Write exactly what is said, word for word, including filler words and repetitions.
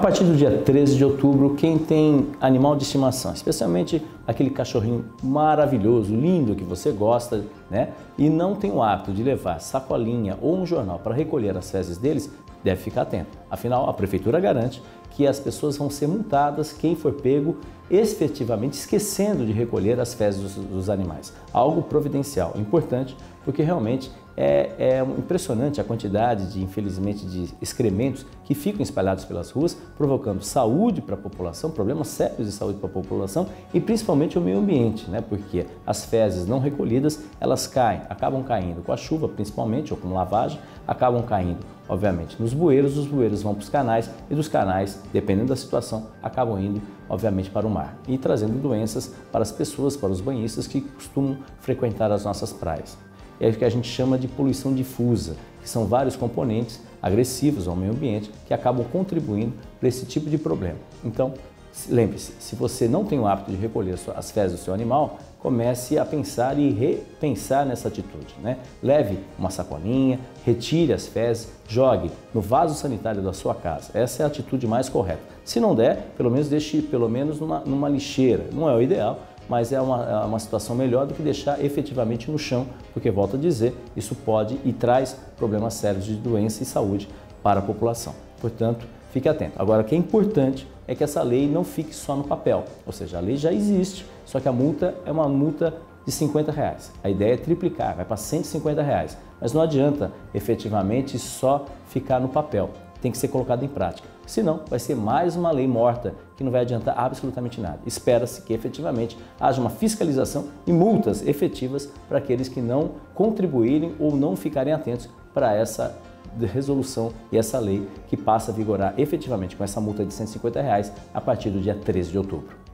partir do dia treze de outubro, quem tem animal de estimação, especialmente aquele cachorrinho maravilhoso, lindo, que você gosta, né? E não tem o hábito de levar sacolinha ou um jornal para recolher as fezes deles, deve ficar atento. Afinal, a prefeitura garante que as pessoas vão ser multadas quem for pego efetivamente esquecendo de recolher as fezes dos, dos animais. Algo providencial, importante, porque realmente é, é impressionante a quantidade de, infelizmente, de excrementos que ficam espalhados pelas ruas, provocando saúde para a população, problemas sérios de saúde para a população e principalmente o meio ambiente, né? Porque as fezes não recolhidas, elas caem, acabam caindo com a chuva principalmente, ou com lavagem, acabam caindo, obviamente, nos bueiros, os bueiros vão para os canais e dos canais, dependendo da situação, acabam indo, obviamente, para o mar e trazendo doenças para as pessoas, para os banhistas que costumam frequentar as nossas praias. É o que a gente chama de poluição difusa, que são vários componentes agressivos ao meio ambiente que acabam contribuindo para esse tipo de problema. Então, lembre-se, se você não tem o hábito de recolher as fezes do seu animal, comece a pensar e repensar nessa atitude, né? Leve uma sacolinha, retire as fezes, jogue no vaso sanitário da sua casa. Essa é a atitude mais correta. Se não der, pelo menos deixe pelo menos numa, numa lixeira. Não é o ideal, mas é uma, é uma situação melhor do que deixar efetivamente no chão, porque, volto a dizer, isso pode e traz problemas sérios de doença e saúde para a população. Portanto, fique atento. Agora, o que é importante é que essa lei não fique só no papel, ou seja, a lei já existe, só que a multa é uma multa de cinquenta reais. A ideia é triplicar, vai para cento e cinquenta reais, mas não adianta efetivamente só ficar no papel, tem que ser colocado em prática. Senão, vai ser mais uma lei morta que não vai adiantar absolutamente nada. Espera-se que efetivamente haja uma fiscalização e multas efetivas para aqueles que não contribuírem ou não ficarem atentos para essa resolução e essa lei que passa a vigorar efetivamente com essa multa de cento e cinquenta reais a partir do dia treze de outubro.